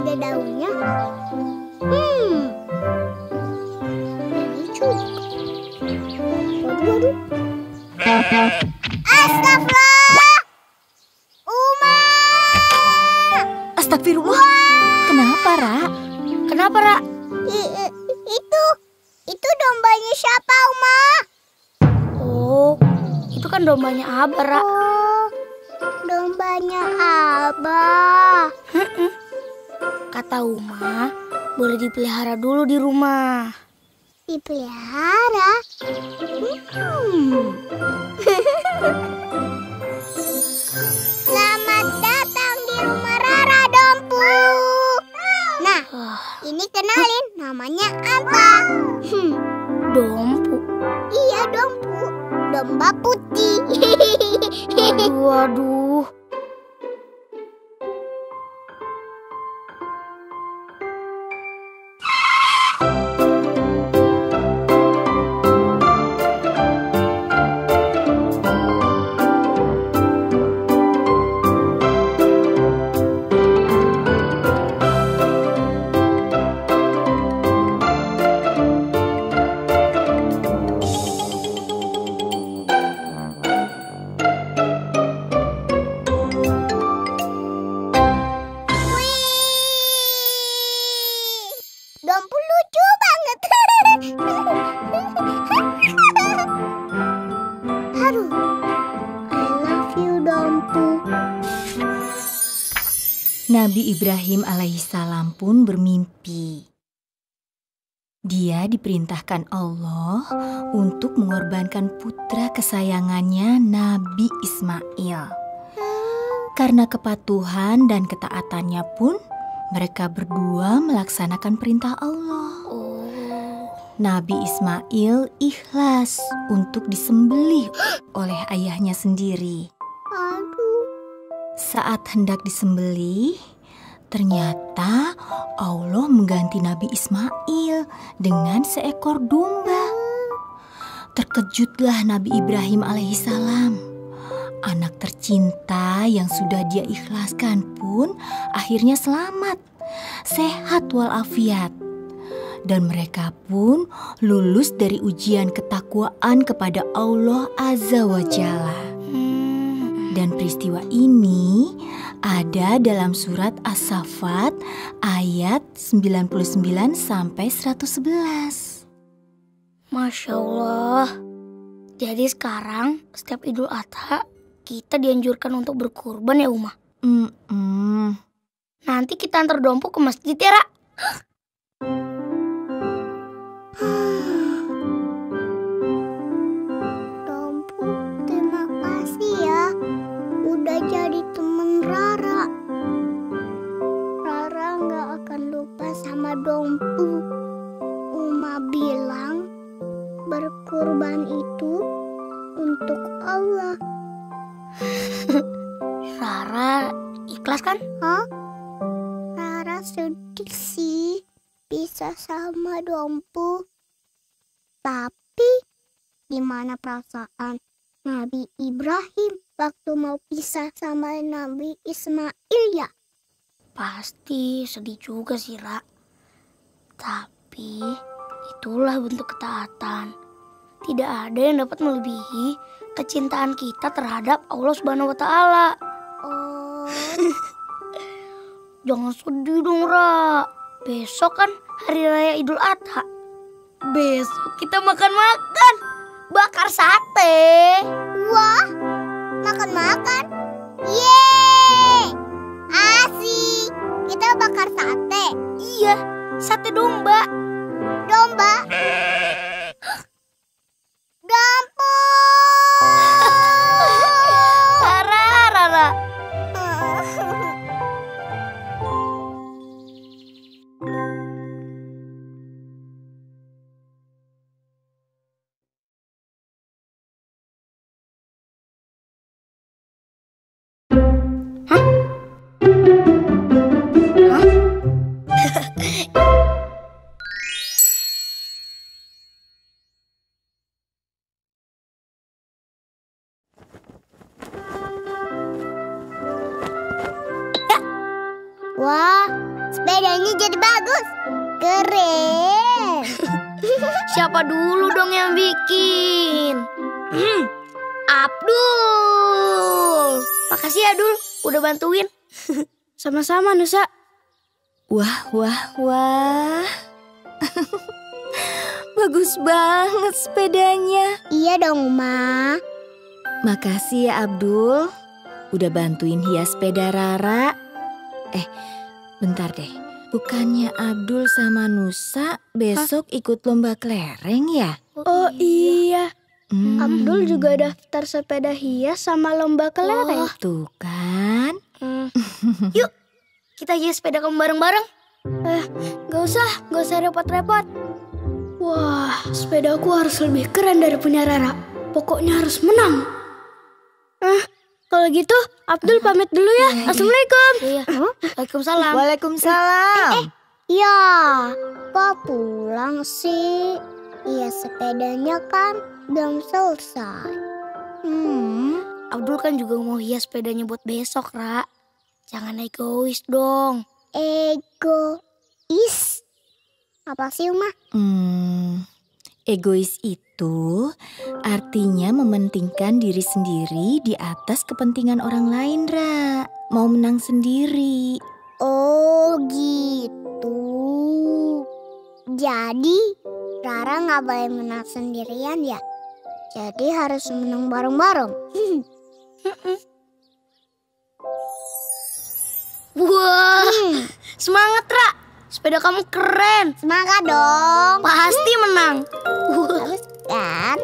ada daunnya. Lucu. Waduh. Astagfirullah. Uma. Astagfirullah. Kenapa, Ra? Kenapa, Ra? Itu dombanya siapa, Uma? Oh, itu kan dombanya Abah, Ra. Oh, dombanya Abah. Kata Uma, boleh dipelihara dulu di rumah. Dipelihara? Selamat datang di rumah Rara Dompu. Nah, ini kenalin, namanya apa? Dompu? Iya, Dompu. Domba putih. Waduh. Dompu lucu banget. Haru, I love you, Dompu. Nabi Ibrahim alaihissalam pun bermimpi. Dia diperintahkan Allah untuk mengorbankan putra kesayangannya Nabi Ismail. Karena kepatuhan dan ketaatannya pun, mereka berdua melaksanakan perintah Allah. Nabi Ismail ikhlas untuk disembelih oleh ayahnya sendiri. Aduh. Saat hendak disembelih, ternyata Allah mengganti Nabi Ismail dengan seekor domba. Terkejutlah Nabi Ibrahim alaihissalam. Anak tercinta yang sudah dia ikhlaskan pun akhirnya selamat, sehat walafiat. Dan mereka pun lulus dari ujian ketakwaan kepada Allah Azza wa Jalla. Dan peristiwa ini ada dalam surat As-Saffat ayat 99 sampai 111. Masya Allah. Jadi sekarang setiap Idul Adha kita dianjurkan untuk berkurban ya, Uma? Nanti kita antar Dompu ke masjid ya, Ra? Dompu, terima kasih ya. Udah jadi temen Rara. Rara gak akan lupa sama Dompu. Uma bilang berkurban itu untuk Allah. Rara ikhlas kan? Hah? Rara sedih sih bisa sama Dompu. Tapi gimana perasaan Nabi Ibrahim waktu mau pisah sama Nabi Ismail ya? Pasti sedih juga sih, Ra. Tapi itulah bentuk ketaatan. Tidak ada yang dapat melebihi kecintaan kita terhadap Allah Subhanahu wa Ta'ala. Oh. Jangan sedih dong, Ra. Besok kan hari raya Idul Adha. Besok kita makan-makan, bakar sate. Wah, makan-makan. Yeay, asik. Kita bakar sate. Iya, sate domba. Domba. Dompu. Rara. Wah, sepedanya jadi bagus. Keren. Siapa dulu dong yang bikin? Abdul. Makasih ya, Dul, udah bantuin. Sama-sama, Nusa. Wah. Bagus banget sepedanya. Iya dong, Ma. Makasih ya Abdul. Udah bantuin hias sepeda Rara. Bentar deh. Bukannya Abdul sama Nusa besok ikut lomba kelereng ya? Oh iya. Abdul juga daftar sepeda hias sama lomba kelereng. Tuh kan. Yuk, kita hias sepeda kamu bareng-bareng. Gak usah repot-repot. Wah, sepedaku harus lebih keren dari punya Rara. Pokoknya harus menang. Kalau gitu, Abdul pamit dulu ya. Assalamualaikum. Iya. Waalaikumsalam. Waalaikumsalam. Ya, kok pulang sih? Iya, sepedanya kan belum selesai. Abdul kan juga mau hias sepedanya buat besok, Ra. Jangan egois dong. Egois? Apa sih, Uma? Egois itu artinya mementingkan diri sendiri di atas kepentingan orang lain, Ra. Mau menang sendiri. Oh gitu. Jadi Rara nggak boleh menang sendirian ya? Jadi harus menang bareng-bareng. Wah, semangat, Ra. Sepeda kamu keren. Semangat dong. Pasti menang. Bagus kan?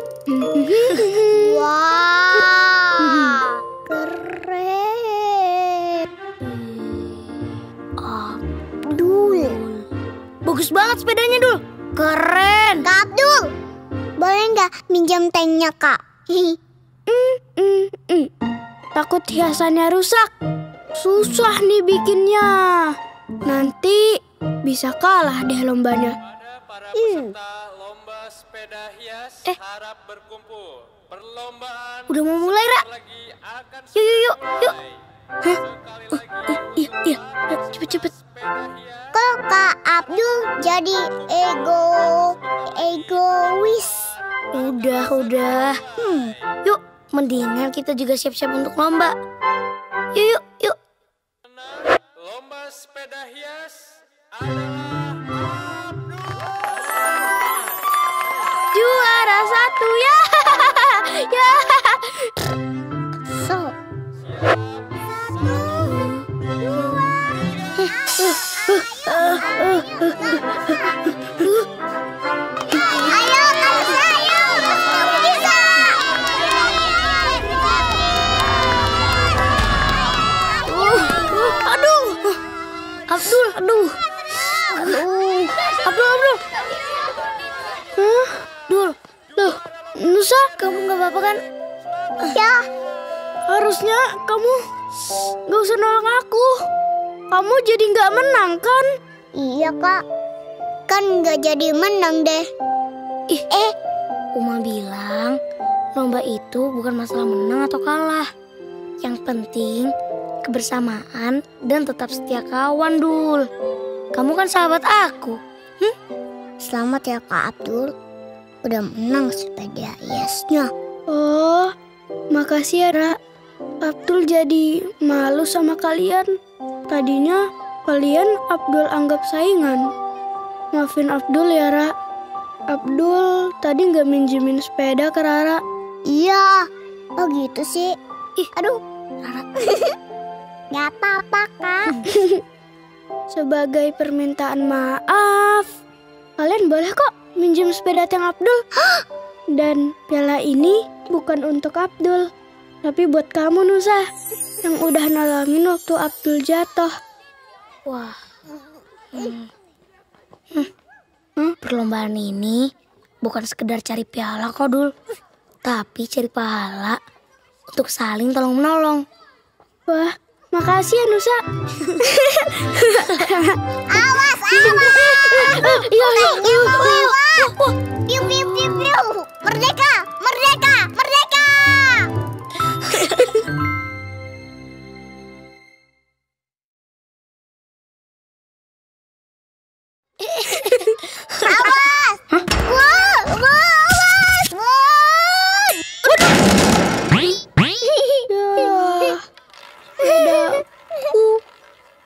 Wah, keren. Abdul. Bagus banget sepedanya, Dul. Keren. Kak Abdul, boleh nggak minjam tanknya, Kak? Takut hiasannya rusak. Susah nih bikinnya. Nanti bisa kalah deh lombanya. Para peserta lomba sepeda hias harap berkumpul. Perlombaan Udah mau mulai, Ra. lagi akan Yuk. sekali lagi. Iya. Cepet. Kok Kak Abdul jadi egois? Udah. Yuk, mendingan kita juga siap-siap untuk lomba. Yuk. Lomba sepeda hias adalah Juara 1 ya. Ya. So. Ayo, kamu bisa. Aduh. Abdul. Dul. Loh, Nusa, kamu gak apa-apa kan? Ya, Harusnya kamu gak usah nolong aku. Kamu jadi gak menang kan? iya Kak. Kan nggak jadi menang deh. Uma bilang lomba itu bukan masalah menang atau kalah. Yang penting kebersamaan dan tetap setia kawan, Dul. Kamu kan sahabat aku. Selamat ya Kak Abdul. Udah menang sepeda hiasnya. Oh, makasih ya, Ra. Abdul jadi malu sama kalian. Tadinya kalian Abdul anggap saingan. Maafin Abdul ya, Ra. Abdul tadi nggak minjemin sepeda ke Rara. Iya. Oh gitu sih. Aduh. Rara. Gak apa-apa Kak. Sebagai permintaan maaf, kalian boleh kok minjem sepeda tiang Abdul. Dan piala ini bukan untuk Abdul, tapi buat kamu, Nusa, yang udah nolongin waktu Abdul jatuh. Wah. Perlombaan ini bukan sekedar cari piala kok, Dul, tapi cari pahala untuk saling tolong-menolong. Wah, makasih ya, Nusa. Awas. Iya. Piu, piu, piu, piu. Merdeka.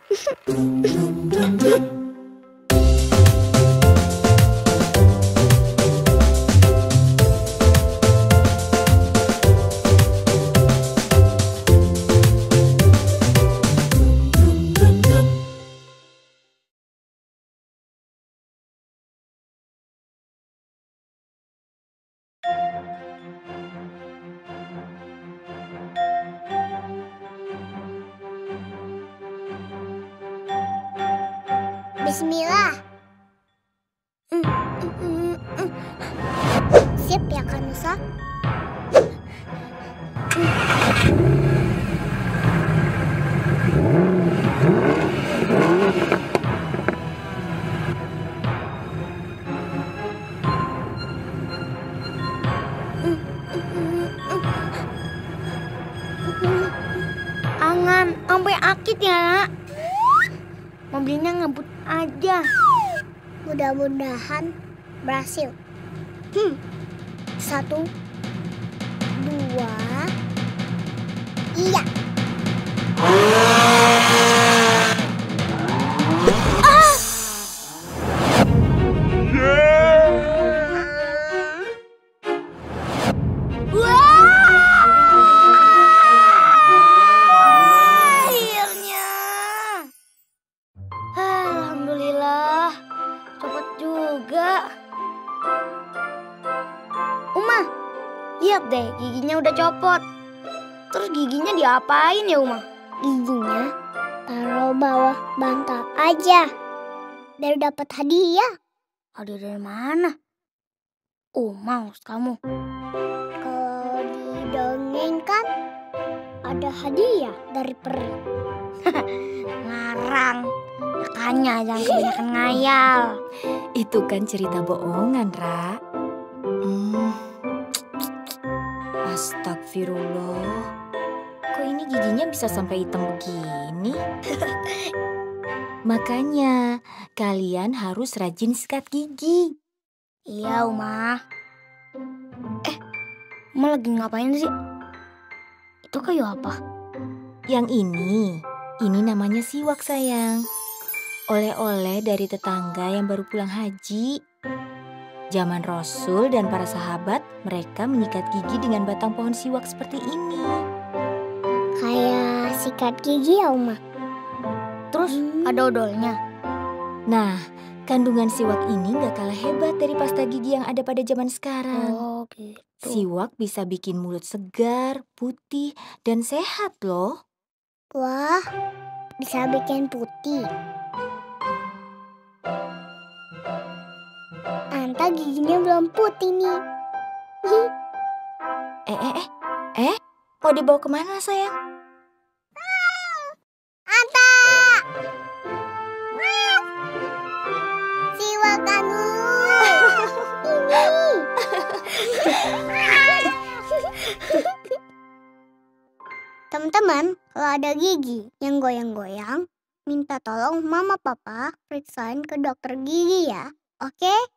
Bismillah. Siap ya Kak Nusa? Angan, sampai akit ya, Nak. Mobilnya ngebut aja. Mudah-mudahan berhasil. 1, 2, iya. Akhirnya. Alhamdulillah, cepet juga. Uma, lihat deh giginya udah copot. Terus giginya diapain ya Uma? Giginya taruh bawah bantal aja. Biar dapat hadiah. Hadiah dari mana? Maus kamu. Kalau didongengkan ada hadiah dari peri. Ngarang. Makanya jangan kebanyakan ngayal. Itu kan cerita bohongan, Ra. Astagfirullah. Kok ini giginya bisa sampai hitam begini? Makanya kalian harus rajin sikat gigi. Iya Uma. Uma lagi ngapain sih? Itu kayu apa? Yang ini namanya siwak sayang. Oleh-oleh dari tetangga yang baru pulang haji. Zaman Rasul dan para sahabat, mereka menyikat gigi dengan batang pohon siwak seperti ini. Kayak sikat gigi ya Uma. Terus ada odolnya. Nah, kandungan siwak ini gak kalah hebat dari pasta gigi yang ada pada zaman sekarang. Oh gitu. Siwak bisa bikin mulut segar, putih, dan sehat loh. Wah, bisa bikin putih. Anta giginya belum putih nih. Mau dibawa kemana sayang? Anta! Siwakan dulu. Teman-teman, kalau ada gigi yang goyang-goyang, minta tolong mama papa periksain ke dokter gigi ya. Oke?